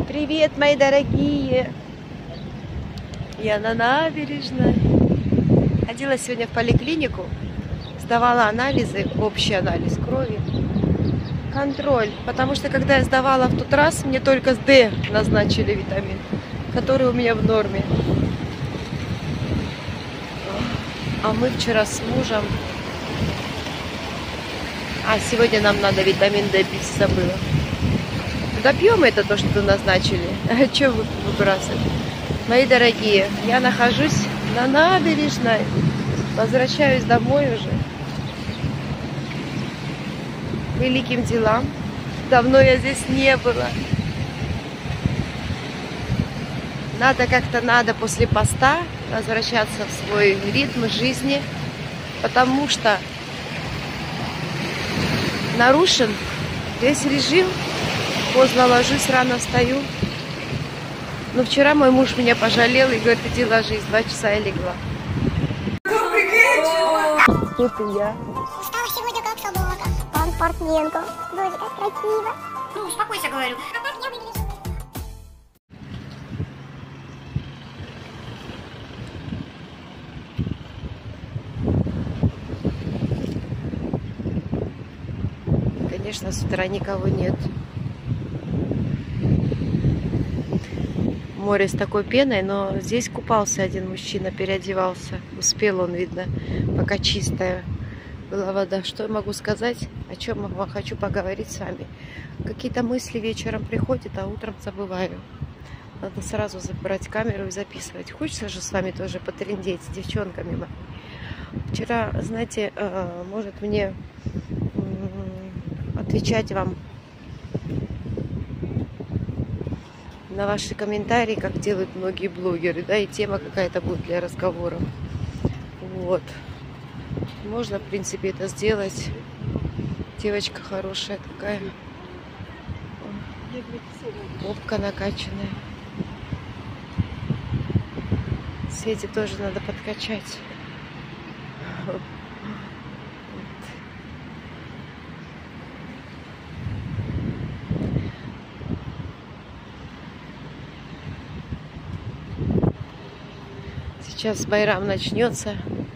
Привет, мои дорогие! Я на набережной. Ходила сегодня в поликлинику, сдавала анализы, общий анализ крови, контроль. Потому что когда я сдавала в тот раз, мне только с D назначили витамин, который у меня в норме. А мы вчера с мужем... сегодня нам надо витамин D пить, забыла. Допьем это то, что назначили. А что вы выбрасывать? Мои дорогие, я нахожусь на набережной. Возвращаюсь домой уже. К великим делам. Давно я здесь не была. Надо после поста возвращаться в свой ритм жизни, потому что нарушен весь режим. Поздно ложусь, рано встаю. Но вчера мой муж меня пожалел и говорит, иди ложись, 2 часа я легла. Вот и я. Устала сегодня как собака. Пан Портменко. Боже, как красиво. Ну, успокойся, говорю. А как я выгляжу? Конечно, с утра никого нет. Море с такой пеной, но здесь купался один мужчина, переодевался. Успел он, видно, пока чистая была вода. Что я могу сказать? О чем я хочу поговорить с вами? Какие-то мысли вечером приходят, а утром забываю. Надо сразу забрать камеру и записывать. Хочется же с вами тоже потрындеть с девчонками моими. Вчера, знаете, может мне отвечать вам на ваши комментарии, как делают многие блогеры, да, и тема какая-то будет для разговоров. Вот. Можно, в принципе, это сделать. Девочка хорошая такая. Попка накачанная. Свете тоже надо подкачать. Сейчас байрам начнется.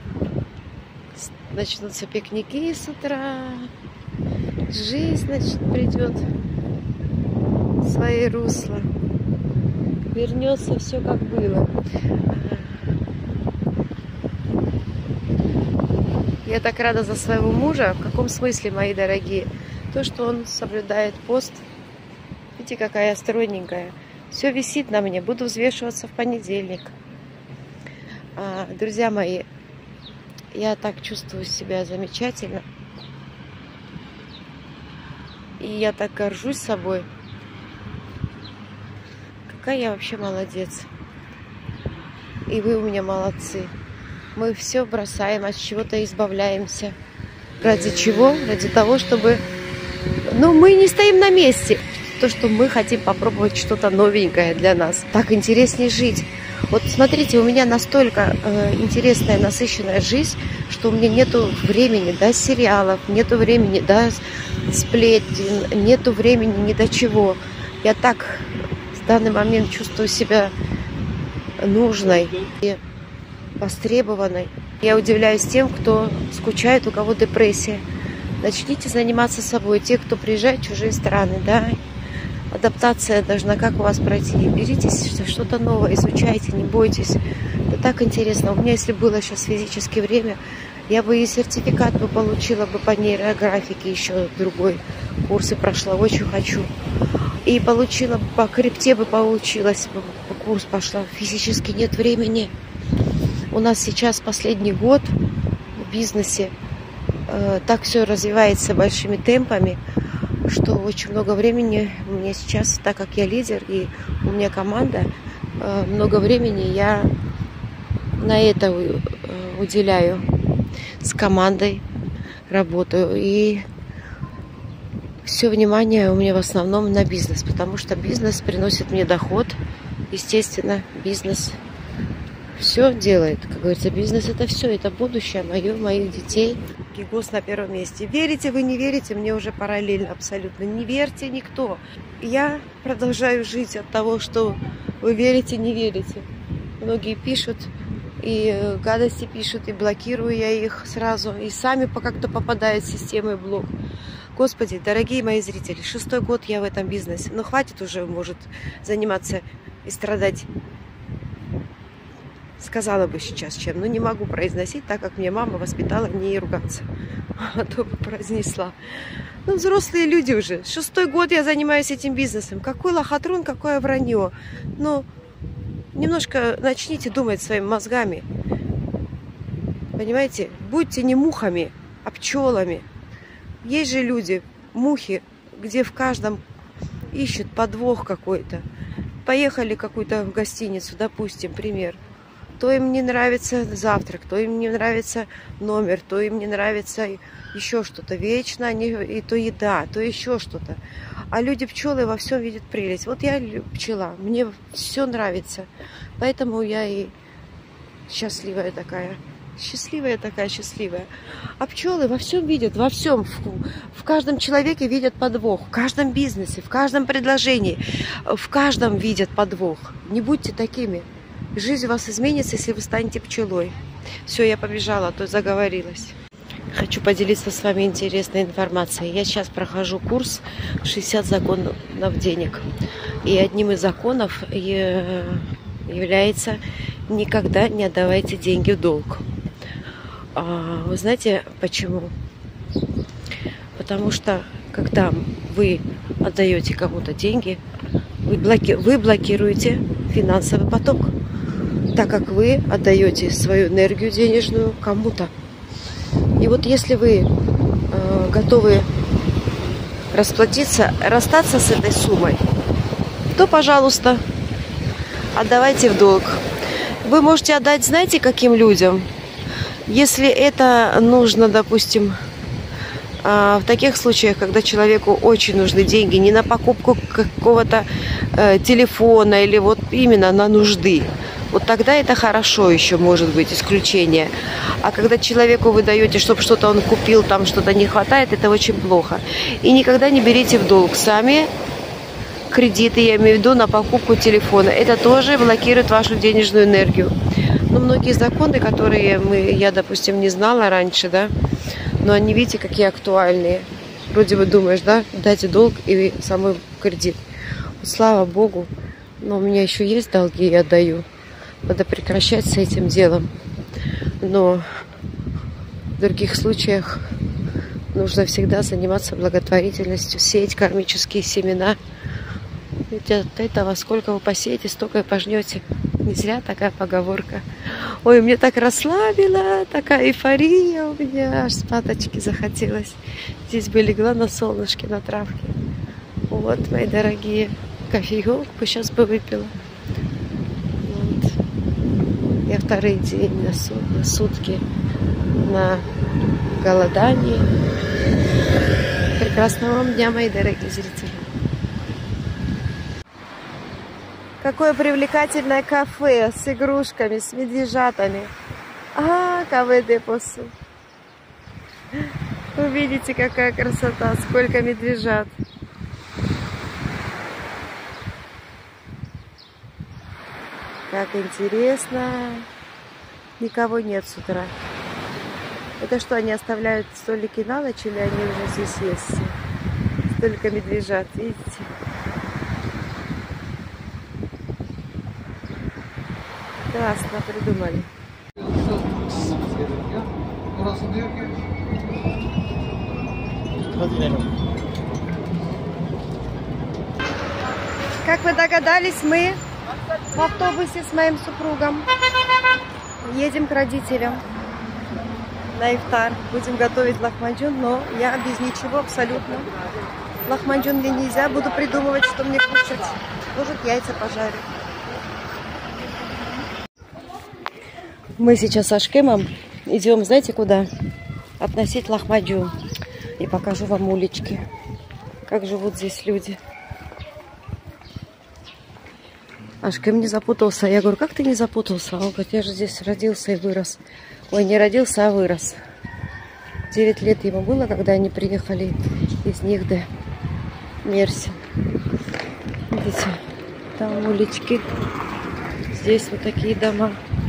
Начнутся пикники с утра. Жизнь, значит, придет в свои русла. Вернется все как было. Я так рада за своего мужа. В каком смысле, мои дорогие? То, что он соблюдает пост. Видите, какая я стройненькая. Все висит на мне. Буду взвешиваться в понедельник. Друзья мои, я так чувствую себя замечательно. И я так горжусь собой. Какая я вообще молодец. И вы у меня молодцы. Мы все бросаем, от чего-то избавляемся. Ради чего? Ради того, чтобы... Ну, мы не стоим на месте. То, что мы хотим попробовать что-то новенькое для нас. Так интереснее жить. Вот смотрите, у меня настолько интересная, насыщенная жизнь, что у меня нету времени до сериалов, нету времени до сплетен, нету времени ни до чего. Я так в данный момент чувствую себя нужной и востребованной. Я удивляюсь тем, кто скучает, у кого депрессия. Начните заниматься собой. Те, кто приезжает в чужие страны, да, адаптация должна как у вас пройти. Берите что-то новое, изучайте, не бойтесь. Это так интересно. У меня, если было сейчас физически время, я бы и сертификат бы получила бы по нейрографике, еще другой курсы прошла, очень хочу. И получила бы по крипте бы получилось, бы курс пошла. Физически нет времени. У нас сейчас последний год в бизнесе так все развивается большими темпами, что очень много времени у меня сейчас, так как я лидер и у меня команда, много времени я на это уделяю. С командой работаю. И все внимание у меня в основном на бизнес, потому что бизнес приносит мне доход. Естественно, бизнес все делает. Как говорится, бизнес это все, это будущее мое, моих детей. Гос на первом месте. Верите вы, не верите, мне уже параллельно абсолютно. Не верьте никто. Я продолжаю жить от того, что вы верите, не верите. Многие пишут, и гадости пишут, и блокирую я их сразу. И сами как-то попадают в системы блок. Господи, дорогие мои зрители, 6-й год я в этом бизнесе. Но хватит уже, может, заниматься и страдать. Сказала бы сейчас чем, но не могу произносить, так как мне мама воспитала не ругаться. А то бы произнесла. Ну, взрослые люди уже. 6-й год я занимаюсь этим бизнесом. Какой лохотрон, какое вранье. Ну, немножко начните думать своими мозгами. Понимаете? Будьте не мухами, а пчелами. Есть же люди, мухи, где в каждом ищут подвох какой-то. Поехали какую-то в гостиницу, допустим, пример. То им не нравится завтрак, то им не нравится номер, то им не нравится еще что-то. Вечно они, и то еда, то еще что-то. А люди-пчелы во всем видят прелесть. Вот я пчела, мне все нравится. Поэтому я и счастливая такая. Счастливая такая, счастливая. А пчелы во всем видят, во всем. В каждом человеке видят подвох. В каждом бизнесе, в каждом предложении. В каждом видят подвох. Не будьте такими. Жизнь у вас изменится, если вы станете пчелой. Все, я побежала, а то заговорилась. Хочу поделиться с вами интересной информацией. Я сейчас прохожу курс 60 законов денег. И одним из законов является никогда не отдавайте деньги в долг. Вы знаете почему? Потому что когда вы отдаете кому-то деньги, вы блокируете финансовый поток, так как вы отдаете свою энергию денежную кому-то. И вот если вы готовы расстаться с этой суммой, то, пожалуйста, отдавайте в долг. Вы можете отдать, знаете, каким людям? Если это нужно, допустим, в таких случаях, когда человеку очень нужны деньги, не на покупку какого-то телефона или вот именно на нужды, вот тогда это хорошо, еще может быть исключение. А когда человеку вы даете, чтобы что-то он купил, там что-то не хватает, это очень плохо. И никогда не берите в долг сами кредиты, я имею в виду на покупку телефона. Это тоже блокирует вашу денежную энергию. Но многие законы, которые я, допустим, не знала раньше, да, но они, видите, какие актуальные. Вроде бы думаешь, да, дайте долг и самой кредит. Вот, слава Богу, но у меня еще есть долги, я отдаю. Надо прекращать с этим делом. Но в других случаях нужно всегда заниматься благотворительностью, сеять кармические семена. Ведь от этого сколько вы посеете, столько и пожнете. Не зря такая поговорка. Ой, мне так расслабила, такая эйфория у меня, аж спаточки захотелось. Здесь бы легла на солнышке, на травке. Вот, мои дорогие, кофеек бы сейчас бы выпила. Вот. Я второй день на сутки на голодании. Прекрасного вам дня, мои дорогие зрители. Какое привлекательное кафе с игрушками, с медвежатами. КВД посу. Вы видите, какая красота, сколько медвежат. Как интересно. Никого нет с утра. Это что, они оставляют столики на ночь или они уже здесь есть? Столько медвежат, видите? Классно придумали. Как вы догадались, мы в автобусе с моим супругом едем к родителям на ифтар. Будем готовить лахмаджун, но я без ничего абсолютно. Лахмаджун мне нельзя, буду придумывать, что мне кушать. Может, яйца пожарю. Мы сейчас с Ашкемом идем, знаете, куда? Относить лахмаджун. И покажу вам улички. Как живут здесь люди. Ашкем не запутался. Я говорю, как ты не запутался? Он говорит, я же здесь родился и вырос. Ой, не родился, а вырос. 9 лет ему было, когда они приехали из Нигде, Мерсин. Видите, там улички. Здесь вот такие дома.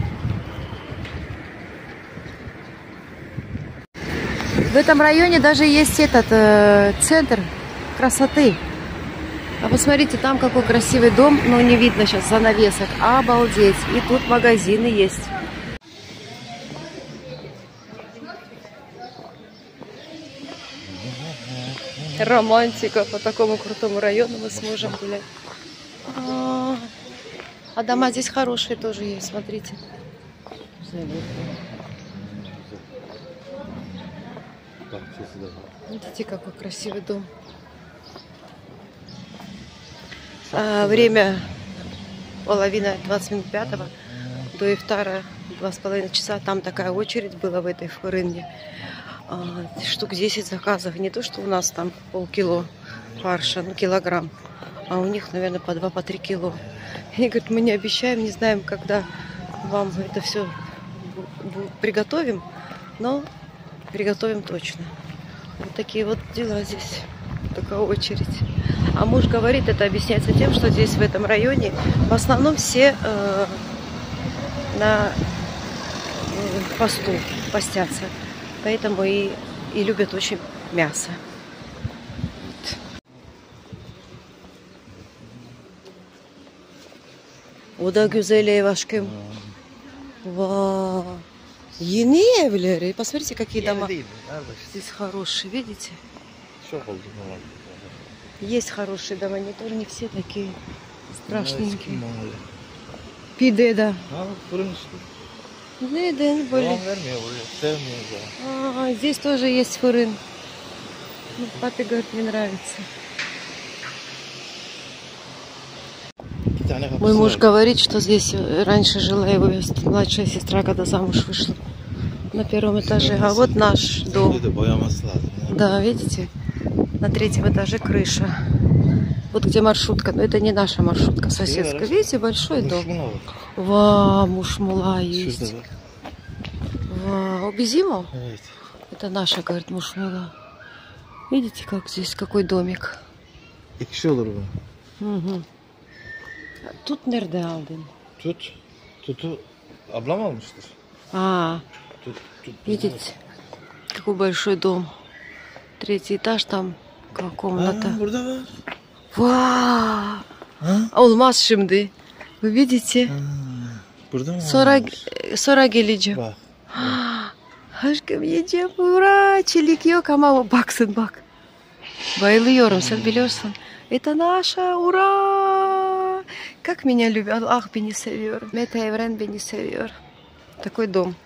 В этом районе даже есть этот центр красоты. А посмотрите, там какой красивый дом. Ну, не видно сейчас занавесок. Обалдеть. И тут магазины есть. Романтика. По такому крутому району мы сможем гулять. А дома здесь хорошие тоже есть. Смотрите. Видите, какой красивый дом. Время половина 20 минут 5-го до ифтара 2,5 часа. Там такая очередь была в этой фурынне. Штук 10 заказов. Не то, что у нас там полкило фарша, ну килограмм. А у них, наверное, по 2, по 3 кило. И говорят, мы не обещаем, не знаем, когда вам это все приготовим, но приготовим точно. Вот такие вот дела здесь. Такая очередь. А муж говорит, это объясняется тем, что здесь в этом районе в основном все на посту постятся. Поэтому и любят очень мясо. Oda güzel ev aşkım. Вау. Yeni evleri. Посмотрите, какие дома. Здесь хорошие, видите? Есть хорошие дома, не тоже не все такие страшненькие. Пиде, да. Нeden böyle. Здесь тоже есть фурын. Ну, папе говорит, мне нравится. Мой муж говорит, что здесь раньше жила его младшая сестра, когда замуж вышла. На 1-м этаже. А вот наш дом. Да, видите? На 3-м этаже крыша. Вот где маршрутка. Но это не наша маршрутка, соседская. Видите, большой дом. Вау, мушмула есть. Вау, Безимо? Это наша, говорит, мушмула. Видите, как здесь, какой домик? Угу. Тут nerede aldın? Tutu ablam almıştır. Видите, какой большой дом. 3-й этаж, там комната. Вау! Olmaz şimdi. Вы видите? Sonra geleceğim. Aşkım yiyeceğim. Uра! Çelik yok ama baksın bak. Bayılıyorum, sen biliyorsun. Это наша, ура! Как меня любят. Ах, beni seviyor. Meta Evren beni seviyor. Такой дом.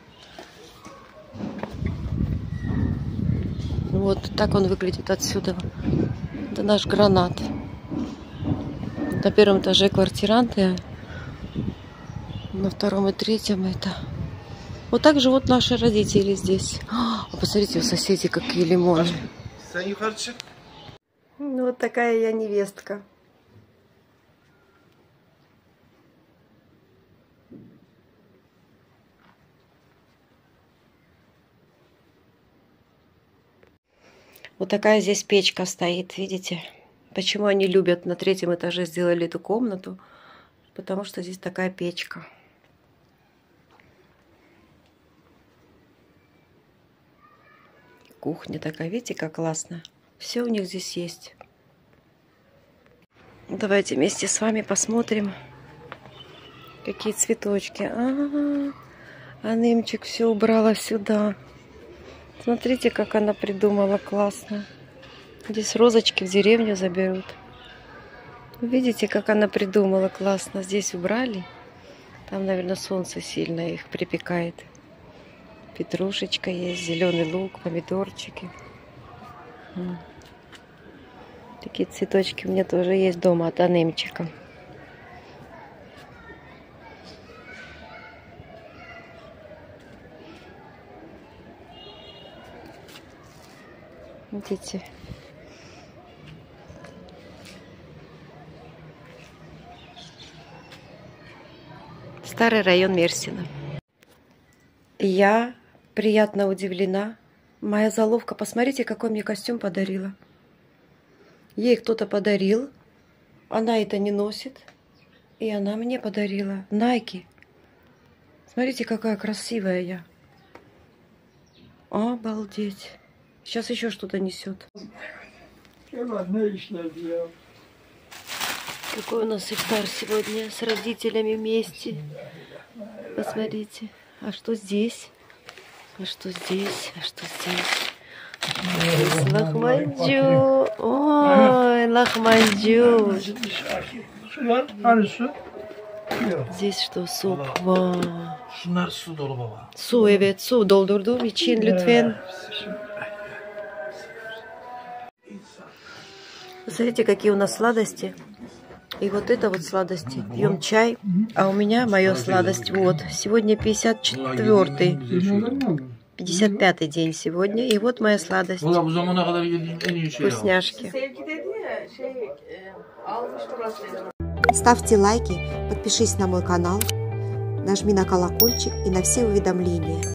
Вот так он выглядит отсюда. Это наш гранат. На 1-м этаже квартиранты. На 2-м и 3-м это. Вот так живут наши родители здесь. Посмотрите, у соседей какие лимоны. Ну, вот такая я невестка. Вот такая здесь печка стоит, видите? Почему они любят, на 3-м этаже сделали эту комнату? Потому что здесь такая печка. Кухня такая, видите, как классно. Все у них здесь есть. Давайте вместе с вами посмотрим, какие цветочки. А Нымчик все убрала сюда. Смотрите, как она придумала классно. Здесь розочки в деревню заберут. Видите, как она придумала классно. Здесь убрали. Там, наверное, солнце сильно их припекает. Петрушечка есть, зеленый лук, помидорчики. Такие цветочки у меня тоже есть дома от Анемчика. Видите? Старый район Мерсина. Я приятно удивлена Моя заловка, посмотрите, какой мне костюм подарила. Ей кто-то подарил, она это не носит, и она мне подарила Nike. Смотрите, какая красивая я. Обалдеть. Сейчас еще что-то несет. Какой у нас ифтар сегодня с родителями вместе. Посмотрите. А что здесь? А что здесь? А что здесь? Здесь лахмаджу. Ой, лахмаджу. Здесь что? Суп. Vay. Şunlar su dolu baba. Su, evet, su doldurduğum için lütfen. Смотрите, какие у нас сладости. И вот это вот сладости. Пьем чай. А у меня моя сладость. Вот. Сегодня 54-й. 55-й день сегодня. И вот моя сладость. Вкусняшки. Ставьте лайки, подпишись на мой канал, нажми на колокольчик и на все уведомления.